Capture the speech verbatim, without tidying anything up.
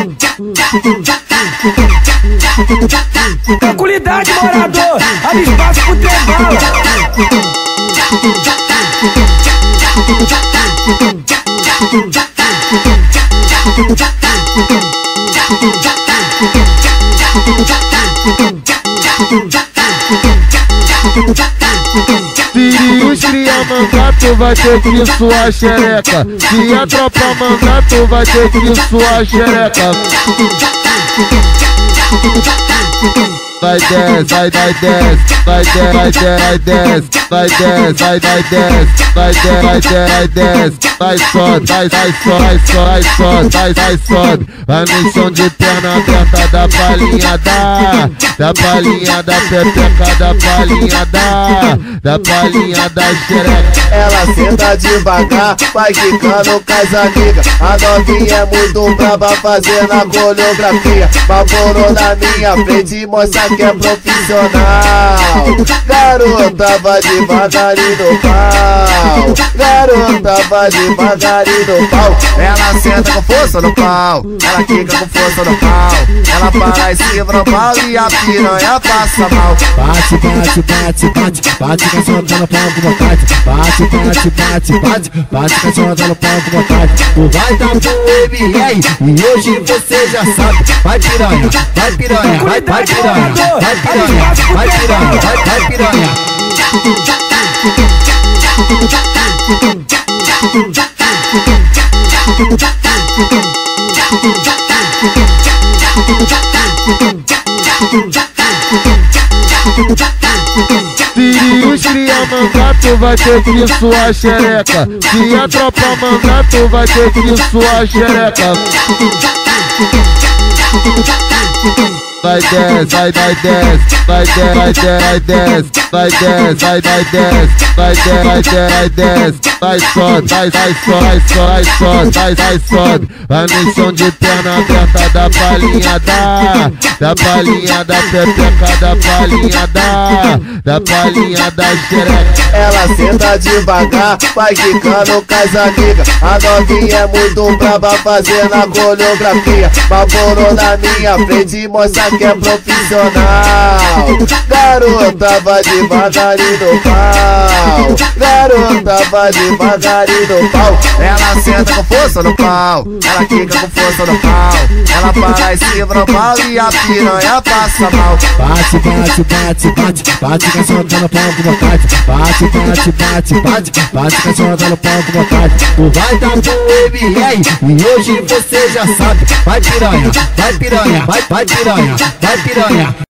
Tranquilidade, morador, abre espaço pro trem bala. Se os cria mandar, tu vai ter que suar xereca. Se a tropa mandar, tu vai ter que suar xereca. Vai desce, vai, vai desce, vai desce, vai desce, vai desce, vai desce, vai desce, vai desce, vai desce, vai sobe, vai, vai sobe, vai sobe, vai, vai sobe. Vai no chão de perna aberta da palhinha da, da palhinha da pepeca, da palhinha da, da palhinha da xereca. Ela senta devagar, vai quicando com as amigas. A novinha é muito braba fazendo a coreografia. Baborou na minha frente e mostra que é profissional. Garota vai devagarinho no pau, garota vai devagarinho no pau. Ela senta com força no pau, ela quica com força no pau. Ela para em cima no pau e a piranha passa mal. Bate, bate, bate, bate, bate, cachorro tá no pau com vontade. Bate, bate, bate, bate, bate, cachorro tá no pau com vontade. Tu vai dar pro M R e hoje você já sabe. Vai piranha, vai piranha, vai, vai piranha, vai piranha, vai piranha, vai, vai piranha. Se os cria mandar, tu vai ter que suar xereca. Se a tropa mandar, tu vai ter que suar xereca. Vai desce, vai, vai desce, vai desce, vai desce, vai desce, vai desce, vai desce, vai desce, vai desce, vai sobe, vai, vai sobe, vai sobe, vai, vai sobe. Vai no chão de perna aberta da palhinha da, da palhinha da pepeca, da palhinha da, da palhinha da xereca. Ela senta devagar, vai quicando com as amigas. A novinha é muito braba fazendo a coreografia. Baborou na minha frente e mostra que é profissional. Garota vai devagarinho no pau, garota vai devagarinho no pau. Ela senta com força no pau, ela quica com força no pau. Ela para em cima no pau e a piranha passa mal. Bate, bate, bate, bate, bate, cachorro tá no pau com vontade. Bate, bate, bate, bate, bate, cachorro tá no pau com vontade. Tu vai dar pro M R e hoje você já sabe. Vai piranha, vai piranha, vai, vai piranha, vai piranha.